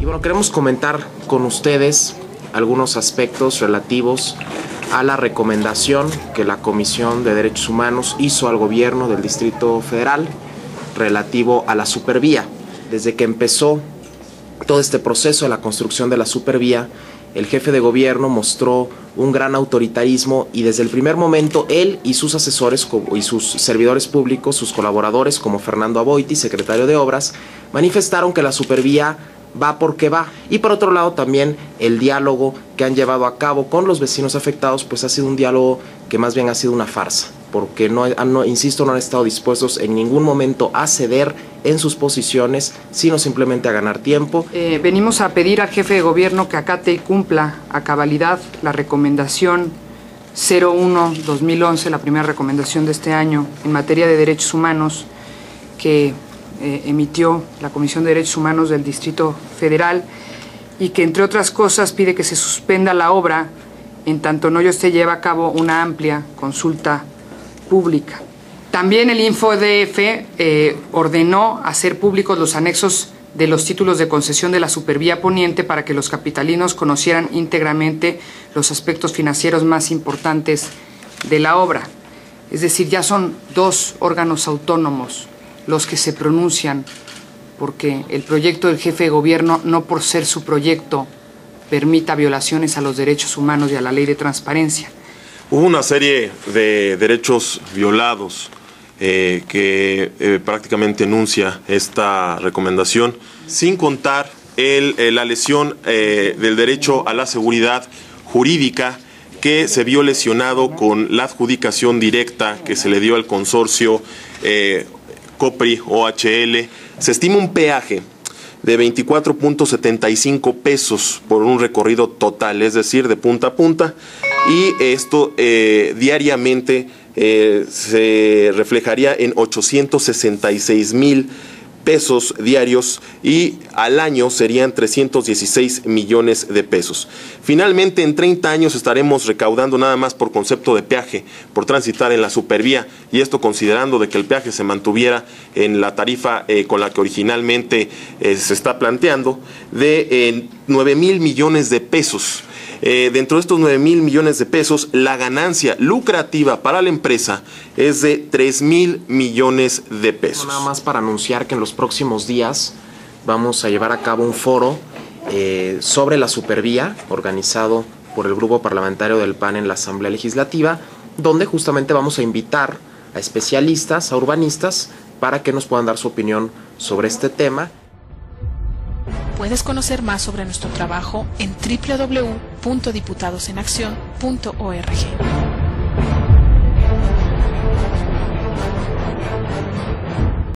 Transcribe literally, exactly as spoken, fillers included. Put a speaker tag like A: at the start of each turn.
A: Y bueno, queremos comentar con ustedes algunos aspectos relativos a la recomendación que la Comisión de Derechos Humanos hizo al gobierno del Distrito Federal relativo a la supervía. Desde que empezó todo este proceso de la construcción de la supervía, el jefe de gobierno mostró un gran autoritarismo y desde el primer momento él y sus asesores y sus servidores públicos, sus colaboradores como Fernando Aboiti, secretario de Obras, manifestaron que la supervía va porque va. Y por otro lado también el diálogo que han llevado a cabo con los vecinos afectados pues ha sido un diálogo que más bien ha sido una farsa, porque no, no, insisto, no han estado dispuestos en ningún momento a ceder en sus posiciones, sino simplemente a ganar tiempo.
B: Eh, venimos a pedir al jefe de gobierno que acate y cumpla a cabalidad la recomendación cero uno guión dos mil once, la primera recomendación de este año en materia de derechos humanos que eh, emitió la Comisión de Derechos Humanos del Distrito Federal y que, entre otras cosas, pide que se suspenda la obra en tanto no se lleva a cabo una amplia consulta pública. También el InfoDF eh, ordenó hacer públicos los anexos de los títulos de concesión de la Supervía Poniente para que los capitalinos conocieran íntegramente los aspectos financieros más importantes de la obra. Es decir, ya son dos órganos autónomos los que se pronuncian porque el proyecto del jefe de gobierno, no por ser su proyecto, permita violaciones a los derechos humanos y a la ley de transparencia.
C: Hubo una serie de derechos violados eh, que eh, prácticamente enuncia esta recomendación, sin contar el, eh, la lesión eh, del derecho a la seguridad jurídica que se vio lesionado con la adjudicación directa que se le dio al consorcio eh, COPRI O H L. Se estima un peaje de veinticuatro punto setenta y cinco pesos por un recorrido total, es decir, de punta a punta, y esto eh, diariamente eh, se reflejaría en ochocientos sesenta y seis mil pesos diarios y al año serían trescientos dieciséis millones de pesos. Finalmente, en treinta años estaremos recaudando nada más por concepto de peaje, por transitar en la supervía, y esto considerando de que el peaje se mantuviera en la tarifa eh, con la que originalmente eh, se está planteando, de eh, nueve mil millones de pesos. Eh, dentro de estos nueve mil millones de pesos, la ganancia lucrativa para la empresa es de tres mil millones de pesos.
A: Nada más para anunciar que en los próximos días vamos a llevar a cabo un foro eh, sobre la supervía organizado por el Grupo Parlamentario del P A N en la Asamblea Legislativa, donde justamente vamos a invitar a especialistas, a urbanistas, para que nos puedan dar su opinión sobre este tema.
D: Puedes conocer más sobre nuestro trabajo en doble u doble u doble u punto diputados en acción punto org.